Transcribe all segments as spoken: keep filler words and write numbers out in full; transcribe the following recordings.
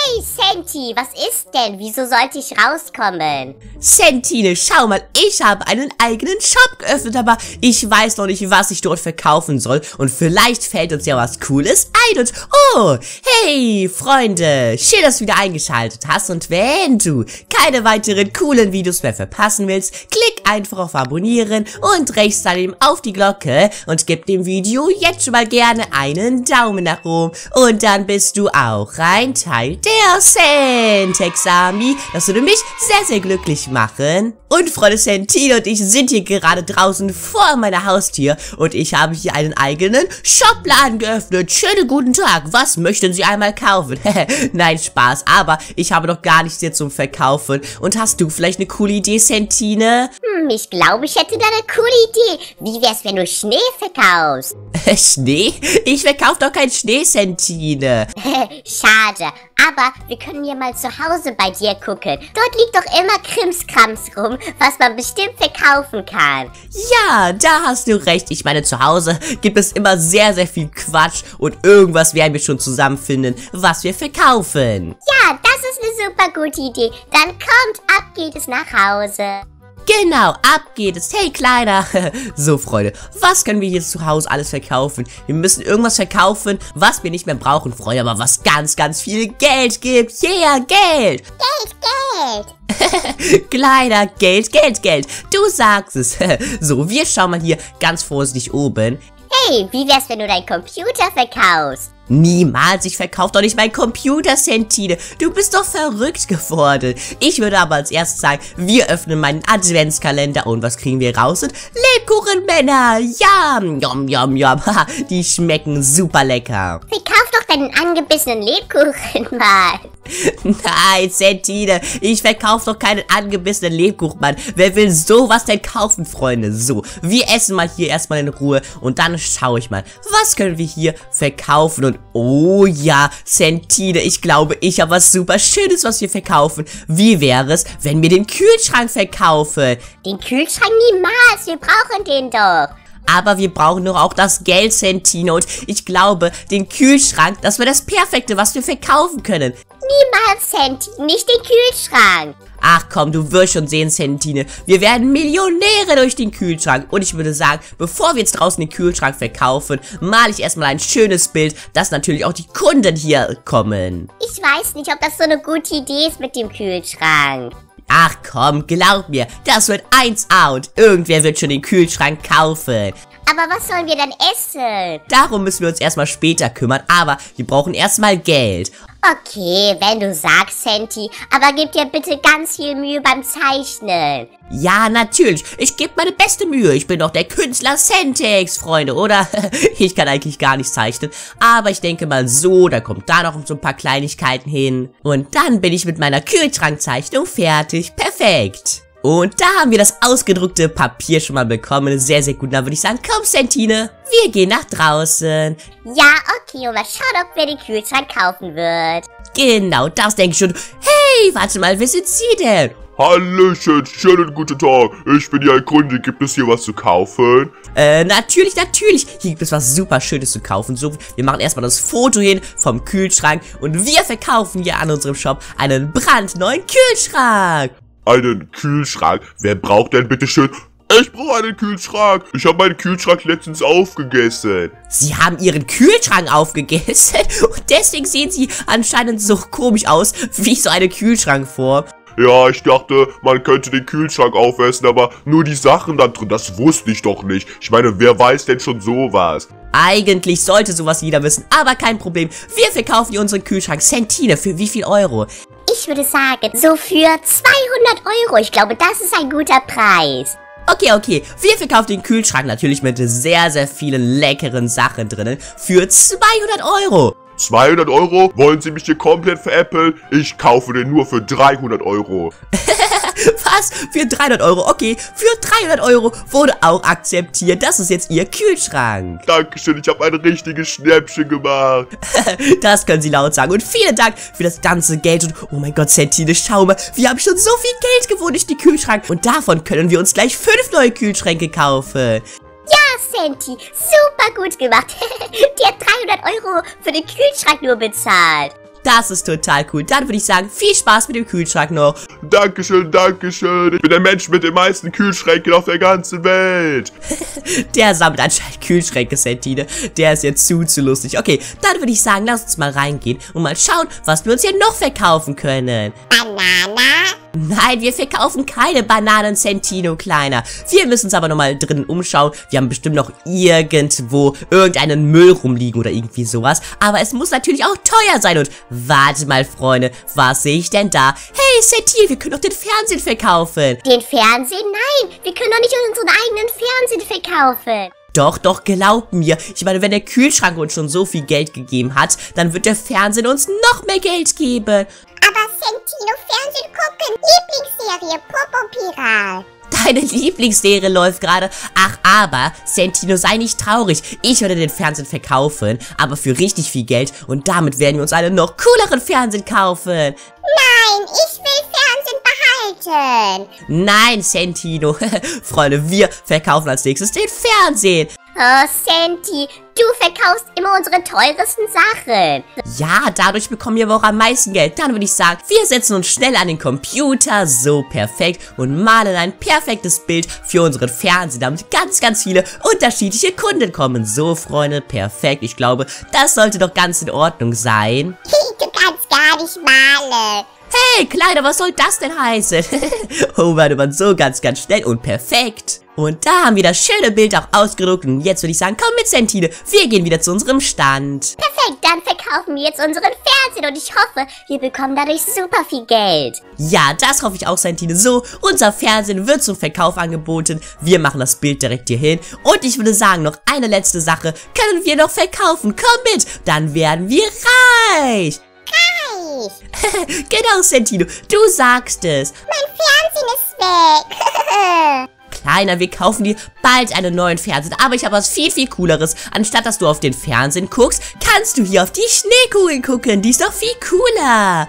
Hey, Senti, was ist denn? Wieso sollte ich rauskommen? Sentine, schau mal, ich habe einen eigenen Shop geöffnet, aber ich weiß noch nicht, was ich dort verkaufen soll. Und vielleicht fällt uns ja was Cooles ein. Und oh, hey, Freunde, schön, dass du wieder eingeschaltet hast. Und wenn du keine weiteren coolen Videos mehr verpassen willst, klick einfach auf Abonnieren und rechts daneben auf die Glocke und gib dem Video jetzt schon mal gerne einen Daumen nach oben. Und dann bist du auch ein Teil der Sentex Army. Das würde mich sehr, sehr glücklich machen. Und Freunde, Sentine und ich sind hier gerade draußen vor meiner Haustür und ich habe hier einen eigenen Shopladen geöffnet. Schönen guten Tag. Was möchten Sie einmal kaufen? Nein, Spaß. Aber ich habe noch gar nichts hier zum Verkaufen. Und hast du vielleicht eine coole Idee, Sentine? Hm, ich glaube, ich hätte da eine coole Idee. Wie wär's, wenn du Schnee verkaufst? Schnee? Ich verkaufe doch keinen Schnee, Sentine. Schade. Aber wir können ja mal zu Hause bei dir gucken. Dort liegt doch immer Krimskrams rum, was man bestimmt verkaufen kann. Ja, da hast du recht. Ich meine, zu Hause gibt es immer sehr, sehr viel Quatsch und irgendwas werden wir schon zusammenfinden, was wir verkaufen. Ja, das ist eine super gute Idee. Dann kommt, ab geht es nach Hause. Genau, ab geht es. Hey, Kleiner. So, Freunde, was können wir hier zu Hause alles verkaufen? Wir müssen irgendwas verkaufen, was wir nicht mehr brauchen, Freunde, aber was ganz, ganz viel Geld gibt. Yeah, Geld. Geld, Geld. Kleiner, Geld, Geld, Geld. Du sagst es. So, wir schauen mal hier ganz vorsichtig oben. Hey, wie wär's, wenn du deinen Computer verkaufst? Niemals, ich verkaufe doch nicht mein Computer, Sentine. Du bist doch verrückt geworden. Ich würde aber als erstes sagen, wir öffnen meinen Adventskalender. Und was kriegen wir raus? Und Lebkuchenmänner. Ja, yum, yum, yum. Die schmecken super lecker. Verkauf doch deinen angebissenen Lebkuchen mal. Nein, Sentine, ich verkaufe doch keinen angebissenen Lebkuchen, Mann. Wer will sowas denn kaufen, Freunde? So, wir essen mal hier erstmal in Ruhe und dann schaue ich mal, was können wir hier verkaufen. Und oh ja, Sentine, ich glaube, ich habe was super Schönes, was wir verkaufen. Wie wäre es, wenn wir den Kühlschrank verkaufen? Den Kühlschrank niemals, wir brauchen den doch. Aber wir brauchen doch auch das Geld, Sentine. Und ich glaube, den Kühlschrank, das wäre das Perfekte, was wir verkaufen können. Niemals, Senti, nicht den Kühlschrank. Ach komm, du wirst schon sehen, Sentine. Wir werden Millionäre durch den Kühlschrank. Und ich würde sagen, bevor wir jetzt draußen den Kühlschrank verkaufen, male ich erstmal ein schönes Bild, dass natürlich auch die Kunden hier kommen. Ich weiß nicht, ob das so eine gute Idee ist mit dem Kühlschrank. Ach komm, glaub mir, das wird eins A und irgendwer wird schon den Kühlschrank kaufen. Aber was sollen wir dann essen? Darum müssen wir uns erstmal später kümmern, aber wir brauchen erstmal Geld. Okay, wenn du sagst, Senti, aber gib dir bitte ganz viel Mühe beim Zeichnen. Ja, natürlich. Ich gebe meine beste Mühe. Ich bin doch der Künstler Sentex, Freunde, oder? Ich kann eigentlich gar nicht zeichnen. Aber ich denke mal so, da kommt da noch so ein paar Kleinigkeiten hin. Und dann bin ich mit meiner Kühlschrankzeichnung fertig. Perfekt. Und da haben wir das ausgedruckte Papier schon mal bekommen. Sehr, sehr gut. Dann würde ich sagen, komm, Sentine, wir gehen nach draußen. Ja, okay, und mal schauen, ob wer den Kühlschrank kaufen wird. Genau, das denke ich schon. Hey, warte mal, wer sind Sie denn? Hallöchen, schönen guten Tag. Ich bin ja Kunde. Gibt es hier was zu kaufen? Äh, natürlich, natürlich. Hier gibt es was super Schönes zu kaufen. So, wir machen erstmal das Foto hin vom Kühlschrank und wir verkaufen hier an unserem Shop einen brandneuen Kühlschrank. Einen Kühlschrank? Wer braucht denn bitte schön? Ich brauche einen Kühlschrank. Ich habe meinen Kühlschrank letztens aufgegessen. Sie haben Ihren Kühlschrank aufgegessen und deswegen sehen Sie anscheinend so komisch aus wie so eine Kühlschrankform. Ja, ich dachte, man könnte den Kühlschrank aufessen, aber nur die Sachen da drin, das wusste ich doch nicht. Ich meine, wer weiß denn schon sowas? Eigentlich sollte sowas jeder wissen, aber kein Problem. Wir verkaufen hier unseren Kühlschrank. Sentine, für wie viel Euro? Ich würde sagen, so für zweihundert Euro. Ich glaube, das ist ein guter Preis. Okay, okay. Wir verkaufen den Kühlschrank natürlich mit sehr, sehr vielen leckeren Sachen drinnen für zweihundert Euro. zweihundert Euro? Wollen Sie mich hier komplett veräppeln? Ich kaufe den nur für dreihundert Euro. Was? Für dreihundert Euro? Okay, für dreihundert Euro wurde auch akzeptiert. Das ist jetzt Ihr Kühlschrank. Dankeschön, ich habe ein richtiges Schnäppchen gemacht. Das können Sie laut sagen. Und vielen Dank für das ganze Geld. Und oh mein Gott, Sentine, schau mal. Wir haben schon so viel Geld gewonnen durch den Kühlschrank. Und davon können wir uns gleich fünf neue Kühlschränke kaufen. Ja, Senti, super gut gemacht. Der hat dreihundert Euro für den Kühlschrank nur bezahlt. Das ist total cool. Dann würde ich sagen, viel Spaß mit dem Kühlschrank noch. Dankeschön, Dankeschön. Ich bin der Mensch mit den meisten Kühlschränken auf der ganzen Welt. Der sammelt anscheinend Kühlschränke, Sentine. Der ist jetzt zu, zu lustig. Okay, dann würde ich sagen, lass uns mal reingehen und mal schauen, was wir uns hier noch verkaufen können. Banana? Nein, wir verkaufen keine Bananen, Sentino, Kleiner. Wir müssen uns aber nochmal drinnen umschauen. Wir haben bestimmt noch irgendwo irgendeinen Müll rumliegen oder irgendwie sowas. Aber es muss natürlich auch teuer sein. Und warte mal, Freunde, was sehe ich denn da? Hey, Sentino, wir können doch den Fernsehen verkaufen. Den Fernsehen? Nein, wir können doch nicht unseren eigenen Fernsehen verkaufen. Doch, doch, glaub mir. Ich meine, wenn der Kühlschrank uns schon so viel Geld gegeben hat, dann wird der Fernsehen uns noch mehr Geld geben. Aber Sentino, Fernsehen gucken, Lieblingsserie, Popo-Piral. Deine Lieblingsserie läuft gerade. Ach, aber, Sentino, sei nicht traurig. Ich werde den Fernsehen verkaufen, aber für richtig viel Geld. Und damit werden wir uns einen noch cooleren Fernsehen kaufen. Nein, ich will Fernsehen behalten. Nein, Sentino. Freunde, wir verkaufen als nächstes den Fernsehen. Oh, Senti, du verkaufst immer unsere teuersten Sachen. Ja, dadurch bekommen wir aber auch am meisten Geld. Dann würde ich sagen, wir setzen uns schnell an den Computer, so perfekt, und malen ein perfektes Bild für unseren Fernseher, damit ganz, ganz viele unterschiedliche Kunden kommen. So, Freunde, perfekt. Ich glaube, das sollte doch ganz in Ordnung sein. Du kannst gar nicht malen. Hey, Kleiner, was soll das denn heißen? Oh, warte mal, so ganz, ganz schnell und perfekt. Und da haben wir das schöne Bild auch ausgedruckt. Und jetzt würde ich sagen, komm mit, Sentine. Wir gehen wieder zu unserem Stand. Perfekt, dann verkaufen wir jetzt unseren Fernsehen und ich hoffe, wir bekommen dadurch super viel Geld. Ja, das hoffe ich auch, Sentine. So, unser Fernsehen wird zum Verkauf angeboten. Wir machen das Bild direkt hier hin. Und ich würde sagen, noch eine letzte Sache können wir noch verkaufen. Komm mit, dann werden wir reich. Genau, Sentino, du sagst es. Mein Fernsehen ist weg. Kleiner, wir kaufen dir bald einen neuen Fernseher, aber ich habe was viel, viel Cooleres. Anstatt dass du auf den Fernsehen guckst, kannst du hier auf die Schneekugel gucken. Die ist doch viel cooler.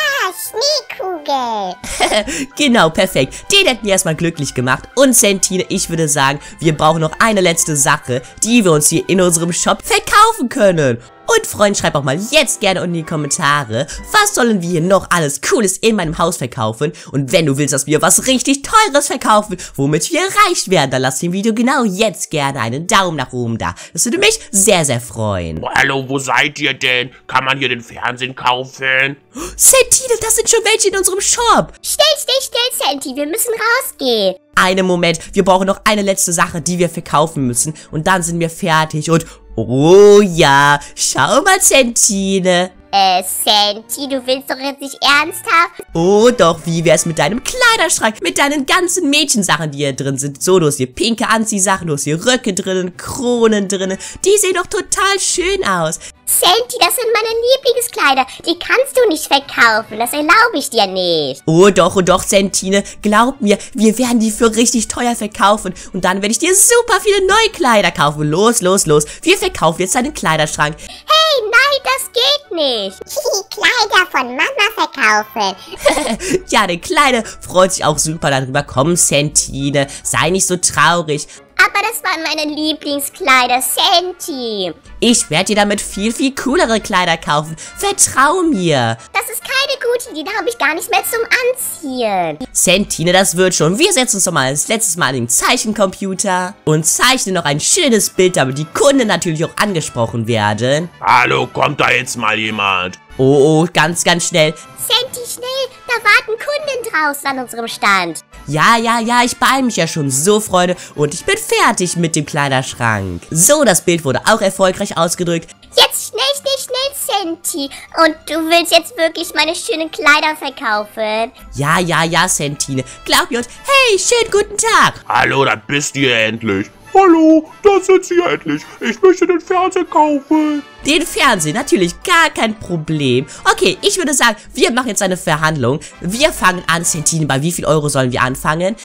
Ja, Schneekugel. Genau, perfekt. Den hätten wir erstmal glücklich gemacht. Und Sentine, ich würde sagen, wir brauchen noch eine letzte Sache, die wir uns hier in unserem Shop verkaufen können. Und Freunde, schreib auch mal jetzt gerne unten in die Kommentare, was sollen wir hier noch alles Cooles in meinem Haus verkaufen? Und wenn du willst, dass wir was richtig Teures verkaufen, womit wir reich werden, dann lass dem Video genau jetzt gerne einen Daumen nach oben da. Das würde mich sehr, sehr freuen. Oh, hallo, wo seid ihr denn? Kann man hier den Fernsehen kaufen? Sentine, das sind schon welche in unserem Shop. Still, still, still, Senti, wir müssen rausgehen. Einen Moment, wir brauchen noch eine letzte Sache, die wir verkaufen müssen. Und dann sind wir fertig und... Oh ja, schau mal, Sentine. Äh, Senti, du willst doch jetzt nicht ernsthaft? Oh doch, wie wär's mit deinem Kleiderschrank, mit deinen ganzen Mädchensachen, die hier drin sind. So, du hast hier pinke Anziehsachen, du hast hier Röcke drinnen, Kronen drinnen. Die sehen doch total schön aus. Senti, das sind meine Lieblingskleider. Die kannst du nicht verkaufen. Das erlaube ich dir nicht. Oh doch, oh doch, Sentine. Glaub mir, wir werden die für richtig teuer verkaufen. Und dann werde ich dir super viele neue Kleider kaufen. Los, los, los. Wir verkaufen jetzt deinen Kleiderschrank. Hey, nein, das geht nicht. Kleider von Mama verkaufen. Ja, der Kleine freut sich auch super darüber. Komm, Sentine, sei nicht so traurig. Aber das waren meine Lieblingskleider, Senti. Ich werde dir damit viel, viel coolere Kleider kaufen. Vertrau mir. Das ist keine gute Idee, da habe ich gar nicht mehr zum Anziehen. Sentine, das wird schon. Wir setzen uns doch mal das letzte Mal an den Zeichencomputer und zeichnen noch ein schönes Bild, damit die Kunden natürlich auch angesprochen werden. Hallo, kommt da jetzt mal jemand? Oh, oh, ganz, ganz schnell. Senti, schnell, da warten Kunden draußen an unserem Stand. Ja, ja, ja, ich beeile mich ja schon so, Freunde. Und ich bin fertig mit dem Kleiderschrank. So, das Bild wurde auch erfolgreich ausgedrückt. Jetzt schnell, schnell, schnell, Senti. Und du willst jetzt wirklich meine schönen Kleider verkaufen? Ja, ja, ja, Sentine. Glaub mir und hey, schönen guten Tag. Hallo, da bist ihr endlich. Hallo, da sind sie endlich. Ich möchte den Fernseher kaufen. Den Fernseher, natürlich, gar kein Problem. Okay, ich würde sagen, wir machen jetzt eine Verhandlung. Wir fangen an, Sentine, bei wie viel Euro sollen wir anfangen?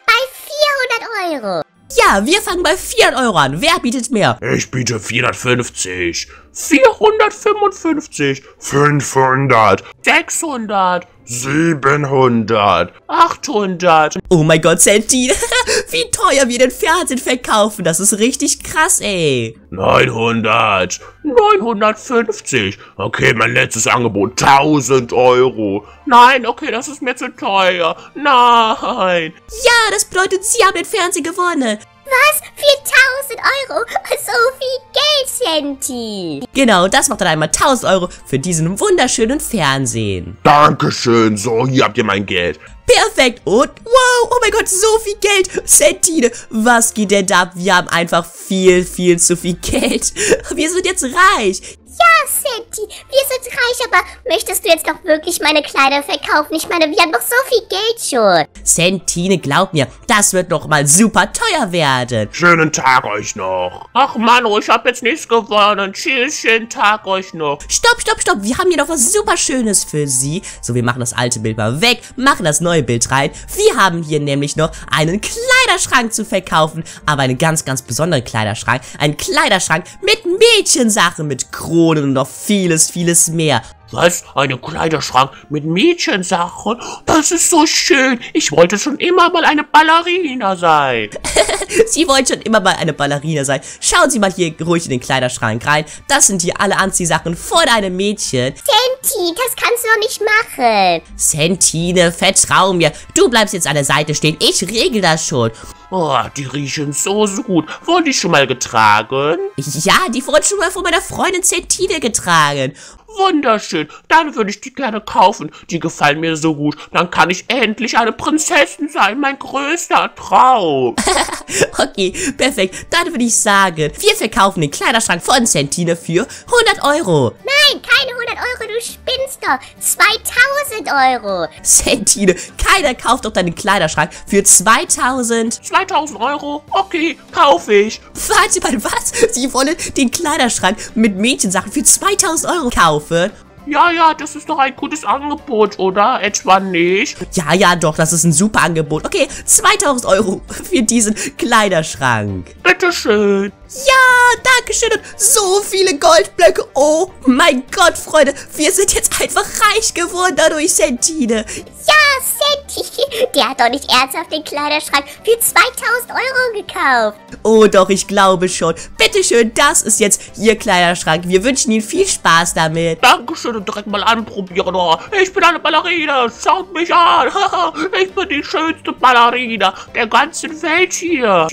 Bei vierhundert Euro. Ja, wir fangen bei vierhundert Euro an. Wer bietet mehr? Ich biete vierhundertfünfzig, vierhundertfünfundfünfzig, fünfhundert, sechshundert, siebenhundert, achthundert. Oh mein Gott, Sentine. wie teuer wir den Fernsehen verkaufen. Das ist richtig krass, ey. neunhundert, neunhundertfünfzig. Okay, mein letztes Angebot, tausend Euro. Nein, okay, das ist mir zu teuer. Nein. Ja, das bedeutet, Sie haben den Fernseher gewonnen. Was? viertausend Euro? So viel Geld, Senti. Genau, das macht dann einmal tausend Euro für diesen wunderschönen Fernsehen. Dankeschön. So, hier habt ihr mein Geld. Perfekt. Und wow, oh mein Gott, so viel Geld. Sentine, was geht denn da ab? Wir haben einfach viel, viel zu viel Geld. Wir sind jetzt reich. Ja, Senti, wir sind reich, aber möchtest du jetzt doch wirklich meine Kleider verkaufen? Ich meine, wir haben doch so viel Geld schon. Sentine, glaub mir, das wird noch mal super teuer werden. Schönen Tag euch noch. Ach Mann, ich hab jetzt nichts gewonnen. Tschüss, schönen Tag euch noch. Stopp, stopp, stopp. Wir haben hier noch was super Schönes für Sie. So, wir machen das alte Bild mal weg, machen das neue Bild rein. Wir haben hier nämlich noch einen Kleiderschrank zu verkaufen, aber einen ganz, ganz besonderen Kleiderschrank. Ein Kleiderschrank mit Mädchensachen, mit Kronen und noch vieles, vieles mehr. Was? Ein Kleiderschrank mit Mädchensachen? Das ist so schön. Ich wollte schon immer mal eine Ballerina sein. Sie wollen schon immer mal eine Ballerina sein. Schauen Sie mal hier ruhig in den Kleiderschrank rein. Das sind hier alle Anziehsachen von einem Mädchen. Senti, das kannst du doch nicht machen. Sentine, vertrau mir. Du bleibst jetzt an der Seite stehen. Ich regel das schon. Oh, die riechen so, so gut. Wurden die schon mal getragen? Ja, die wurden schon mal von meiner Freundin Sentine getragen. Wunderschön. Dann würde ich die gerne kaufen. Die gefallen mir so gut. Dann kann ich endlich eine Prinzessin sein. Mein größter Traum. Okay, perfekt. Dann würde ich sagen, wir verkaufen den Kleiderschrank von Sentine für hundert Euro. Nein, keine hundert Euro, du spinnst doch. zweitausend Euro. Sentine, keiner kauft doch deinen Kleiderschrank für zweitausend. zweitausend Euro? Okay, kaufe ich. Warte mal, was? Sie wollen den Kleiderschrank mit Mädchensachen für zweitausend Euro kaufen? Ja, ja, das ist doch ein gutes Angebot, oder? Etwa nicht? Ja, ja, doch, das ist ein super Angebot. Okay, zweitausend Euro für diesen Kleiderschrank. Bitteschön. Ja, danke schön. Und so viele Goldblöcke. Oh mein Gott, Freunde. Wir sind jetzt einfach reich geworden dadurch, Sentine. Ja, Senti, der hat doch nicht ernsthaft den Kleiderschrank für zweitausend Euro gekauft. Oh doch, ich glaube schon. Bitteschön, das ist jetzt Ihr Kleiderschrank. Wir wünschen Ihnen viel Spaß damit. Dankeschön und direkt mal anprobieren. Oh, ich bin eine Ballerina. Schaut mich an. Ich bin die schönste Ballerina der ganzen Welt hier.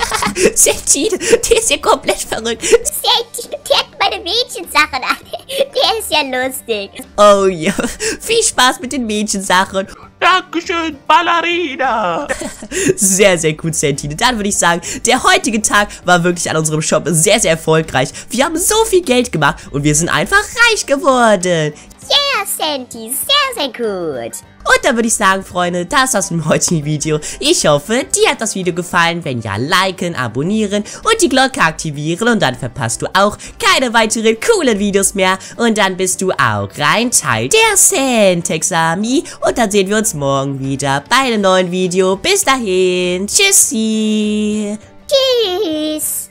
Sentine, der ist ja komplett verrückt. Senti, der hat meine Mädchensachen an. Der ist ja lustig. Oh ja, viel Spaß mit den Mädchensachen. Dankeschön, Ballerina. Sehr, sehr gut, Sentine. Dann würde ich sagen, der heutige Tag war wirklich an unserem Shop sehr, sehr erfolgreich. Wir haben so viel Geld gemacht und wir sind einfach reich geworden. Yeah, Senti, sehr, sehr gut. Und dann würde ich sagen, Freunde, das war's mit dem heutigen Video. Ich hoffe, dir hat das Video gefallen. Wenn ja, liken, abonnieren und die Glocke aktivieren. Und dann verpasst du auch keine weiteren coolen Videos mehr. Und dann bist du auch ein Teil der Centex Army. Und dann sehen wir uns morgen wieder bei einem neuen Video. Bis dahin, tschüssi. Tschüss.